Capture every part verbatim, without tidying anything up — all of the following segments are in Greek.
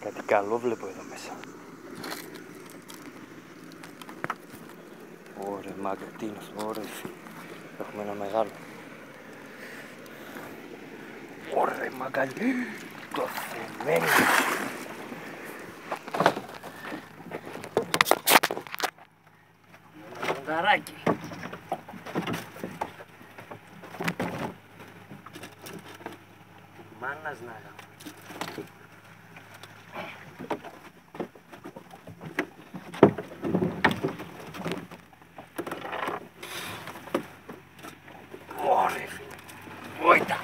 Κάτι καλό βλέπω εδώ μέσα. Ωραία μάγκα, τι είναι αυτό, ωραία. Έχουμε ένα μεγάλο. Ωραία μαγκάλι, το θεμένο. Ένα μαγκαράκι. Μάνας να γάμω. Ωραία φίλε, όιτα.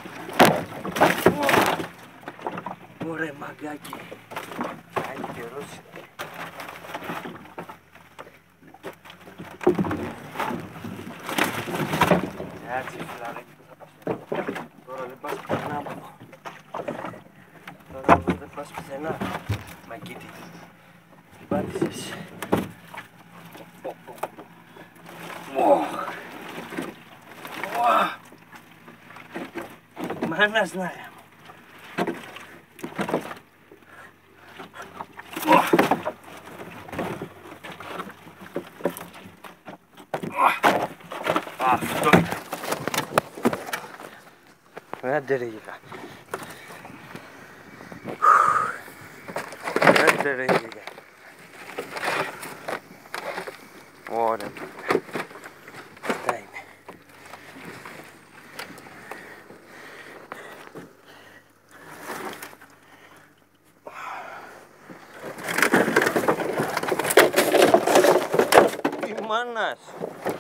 Ωραία μαγκάκι. Κάνει καιρός. Έτσι φιλαράκι που θα πας. Τώρα δεν πας πουθενά από εδώ. Τώρα εδώ δεν πας πουθενά. Μαγκίτη. Πάτησες. Μάνας να γάμω. Αυτό είναι. Άντε ρε γίγα. Άντε ρε γίγα. Ωραία. Αυτά είναι. Τι μάνας.